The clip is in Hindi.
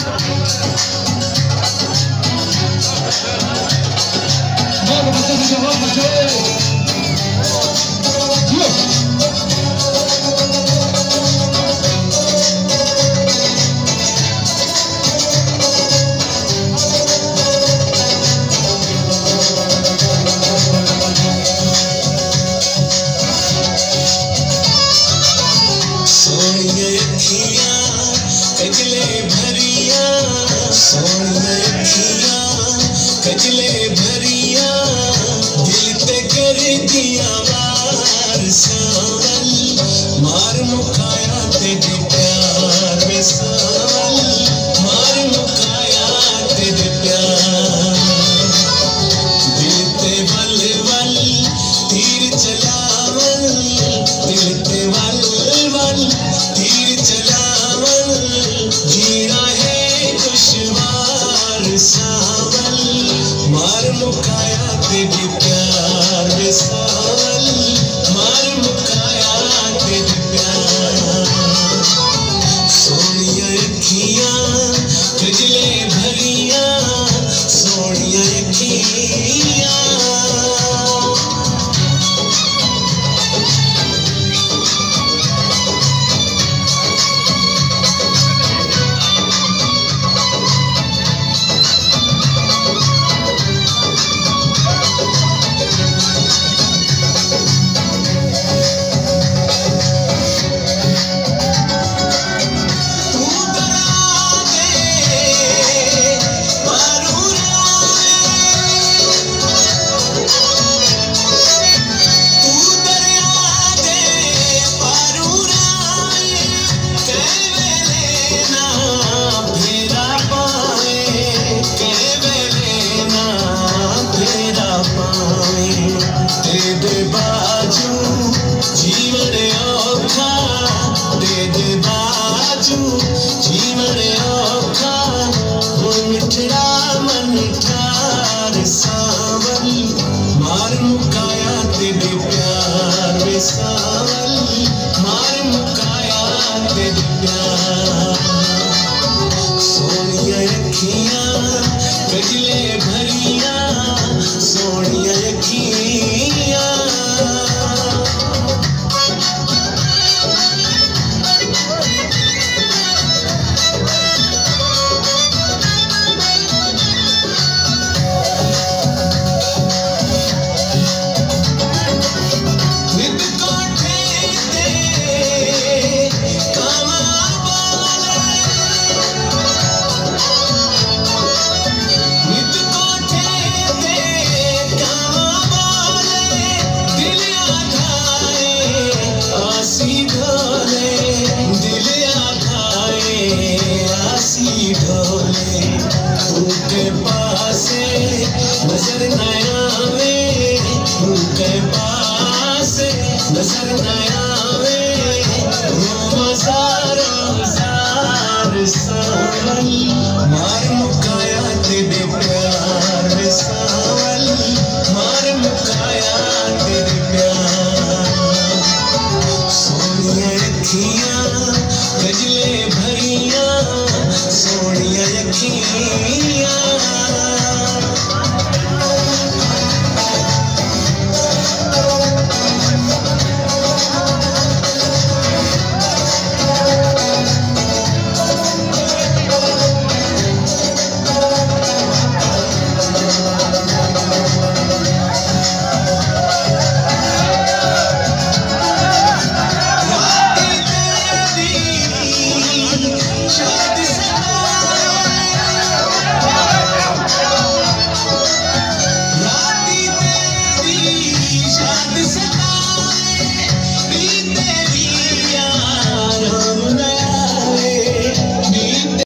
कजले भरिया दिल ते कर दिया वार सावल मार मुकाया तेरे प्यार में सावल मार मुकाया तेरे प्यार दिल ते वल वल तीर चलावल दिल ते वल वल तीर चलावल जीना है दुश्वार सावल मार मुकाया तेरे प्यार में सावल मार मुकाया तेरे प्यार सोनिया अखियां कजले भरिया सोनिया अखियां दे बाजू जीवन औखा दे बाजू जीवन औखा वो मिठड़ा मन ठार सावल मार मुकाया तेरे प्यार में सावल मार मुकाया तेरे प्यार सोनिया अखियां कजले भरिया सोनिया अखियां उनके पास नजर न आवे उनके पास नजर न आवे रोज़ारों ज़ार सावल मार मुकाया तेरे प्यार में सावल मार मुकाया तेरे प्यार सोनिया अखियां कजले भरिया सोनिया अखियां